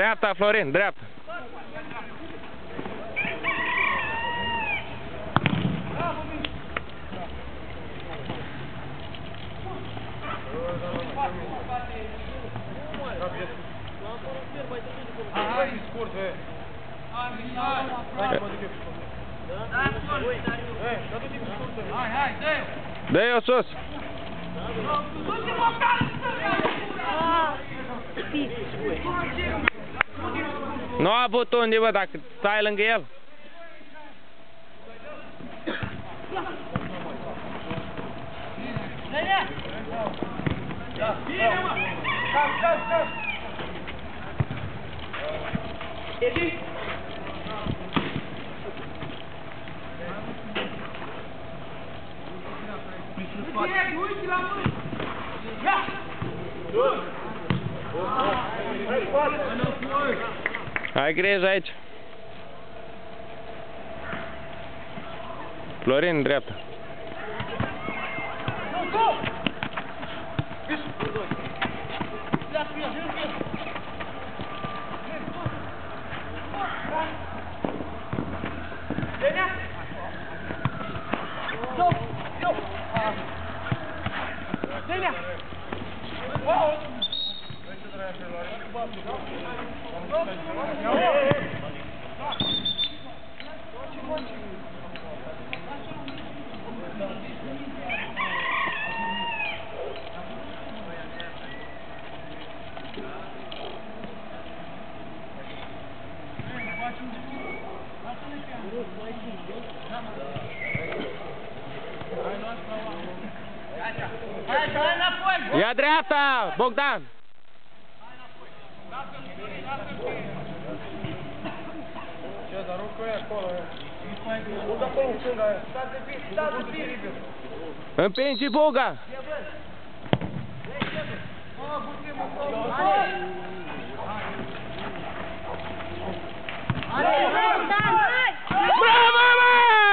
Dreapta, Florin, dreapta. Dă-i-o sus! Nu a avut unde, bă, dacă stai lângă el. Ai grijă aici. Florin, în dreapta. Ia dreapta, Bogdan! Ce, dar rucă e acolo, e. Buga pe în stânga, e. Stați de liber. Împinge Buga! Bravo, mă!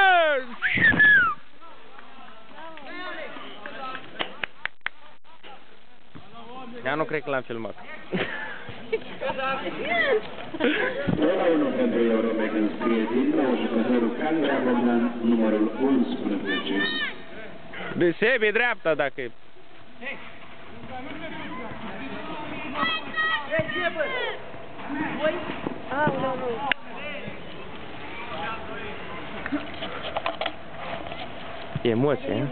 Eu nu cred că l-am filmat. Proba 1 pentru Euromec înscrie din nou jucătorul Candrea Bogdan, numărul 11. De sebi dreapta dacă e. Emoție,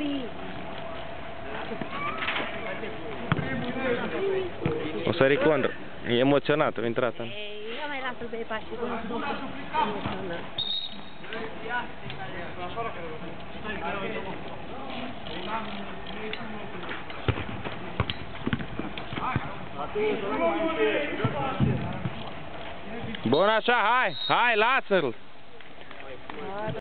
o sări contra. E emoționat, a intrat. Ia mai lasă-l pe pași. Bun așa, hai, lasă-l.